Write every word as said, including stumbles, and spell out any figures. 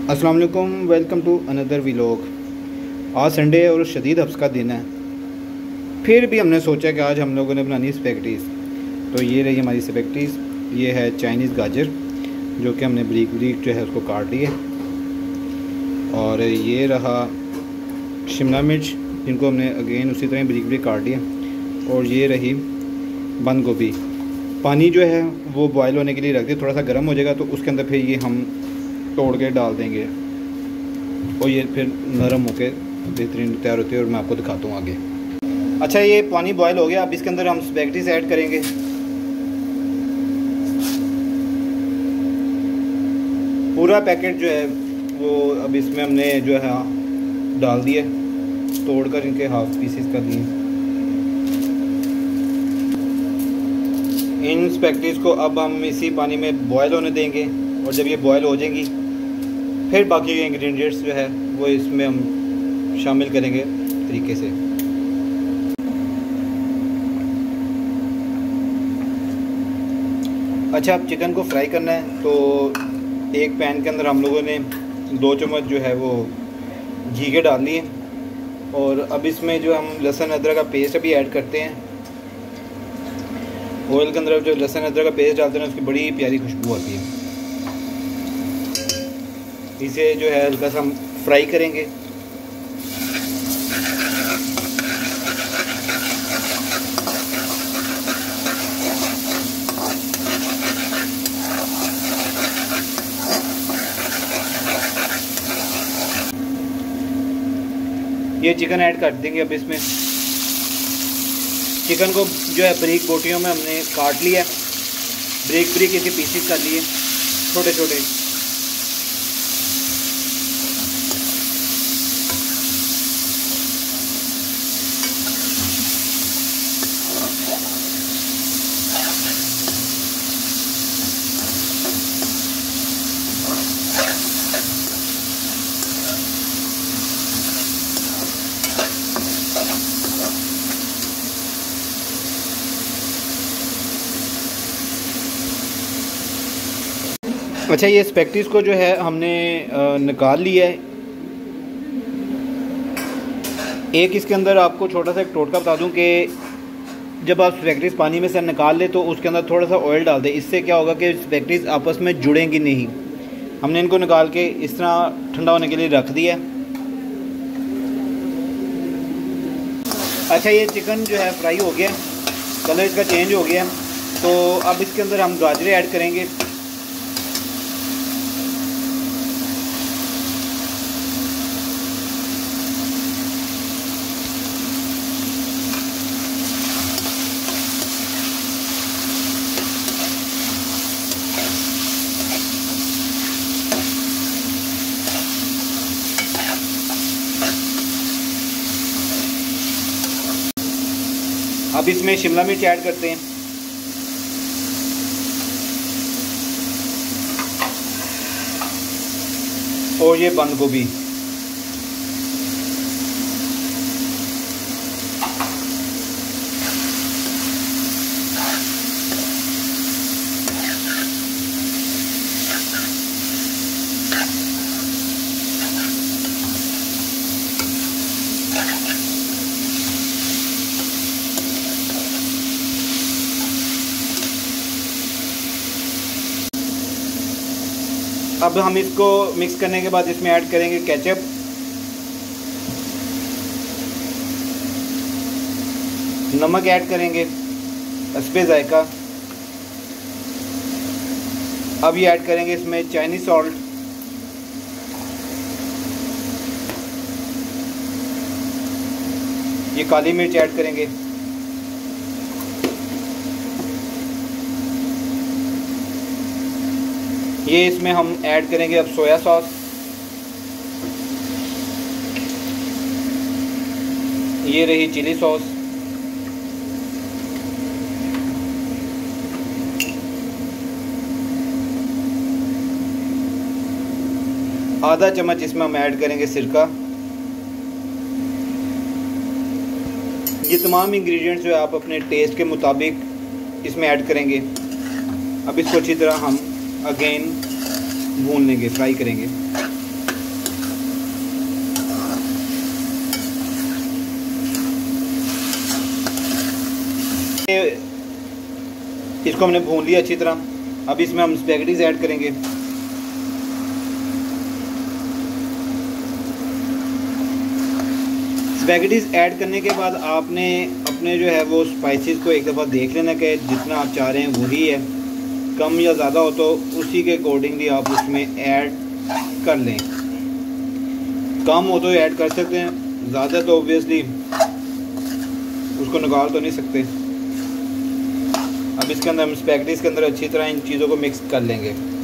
अस्सलाम वालेकुम, welcome to another vlog. आज संडे है और शदीद हफ्स का दिन है। फिर भी हमने सोचा कि आज हम लोगों ने बनानी स्पैगेटीज़। तो ये रही हमारी स्पैगेटीज़। ये है चाइनीज़ गाजर जो कि हमने ब्रीक ब्रीक जो है उसको काट लिए, और ये रहा शिमला मिर्च जिनको हमने अगेन उसी तरह ब्रीक ब्रीक काट लिया, और ये रही बंद गोभी। पानी जो है वो बॉयल होने के लिए रख दिया, थोड़ा सा गर्म हो जाएगा तो उसके अंदर फिर ये हम तोड़ के डाल देंगे और ये फिर नरम होकर बेहतरीन तैयार होती है और मैं आपको दिखाता हूँ आगे। अच्छा, ये पानी बॉयल हो गया। अब इसके अंदर हम स्पैगेटीज़ ऐड करेंगे। पूरा पैकेट जो है वो अब इसमें हमने जो है डाल दिया, तोड़कर इनके हाफ पीसेस कर दिए। इन स्पैगेटीज़ को अब हम इसी पानी में बॉयल होने देंगे, और जब ये बॉयल हो जाएंगी फिर बाकी के इंग्रेडिएंट्स जो है वो इसमें हम शामिल करेंगे तरीके से। अच्छा, अब चिकन को फ्राई करना है तो एक पैन के अंदर हम लोगों ने दो चम्मच जो है वो घी के डाल लिए, और अब इसमें जो हम लहसुन अदरक का पेस्ट अभी ऐड करते हैं। ऑयल के अंदर जो लहसुन अदरक का पेस्ट डालते हैं उसकी बड़ी प्यारी खुशबू आती है। इसे जो है हल्का सा हम फ्राई करेंगे। ये चिकन ऐड कर देंगे अब इसमें। चिकन को जो है ब्रीक बोटियों में हमने काट लिया, ब्रीक ब्रीक इसे पीसेस कर लिए छोटे छोटे। अच्छा, ये स्पैगेटीज़ को जो है हमने निकाल लिया है। एक इसके अंदर आपको छोटा सा एक टोटका बता दूं कि जब आप स्पैगेटीज़ पानी में से निकाल ले तो उसके अंदर थोड़ा सा ऑयल डाल दें। इससे क्या होगा कि स्पैगेटीज़ आपस में जुड़ेंगी नहीं। हमने इनको निकाल के इस तरह ठंडा होने के लिए रख दिया। अच्छा, ये चिकन जो है फ्राई हो गया, कलर इसका चेंज हो गया, तो अब इसके अंदर हम गाजरें ऐड करेंगे। अब इसमें शिमला मिर्च ऐड करते हैं, और ये बंद गोभी। अब हम इसको मिक्स करने के बाद इसमें ऐड करेंगे केचप, नमक ऐड करेंगे हस्बे जायका। अब ये ऐड करेंगे इसमें चाइनीज सॉल्ट, ये काली मिर्च ऐड करेंगे, ये इसमें हम ऐड करेंगे अब सोया सॉस, ये रही चिली सॉस, आधा चम्मच इसमें हम ऐड करेंगे सिरका। ये तमाम इंग्रेडिएंट्स जो है आप अपने टेस्ट के मुताबिक इसमें ऐड करेंगे। अब इसको अच्छी तरह हम अगेन भून लेंगे, फ्राई करेंगे। इसको हमने भून लिया अच्छी तरह। अब इसमें हम स्पैगेटीज ऐड करेंगे। स्पैगेटीज ऐड करने के बाद आपने अपने जो है वो स्पाइसेस को एक दफ़ा देख लेना कि जितना आप चाह रहे हैं वही है, कम या ज़्यादा हो तो उसी के अकॉर्डिंगली आप उसमें ऐड कर लें। कम हो तो ऐड कर सकते हैं, ज़्यादा तो ऑब्वियसली उसको निकाल तो नहीं सकते। अब इसके अंदर हम स्पैगेटीज के अंदर अच्छी तरह इन चीज़ों को मिक्स कर लेंगे।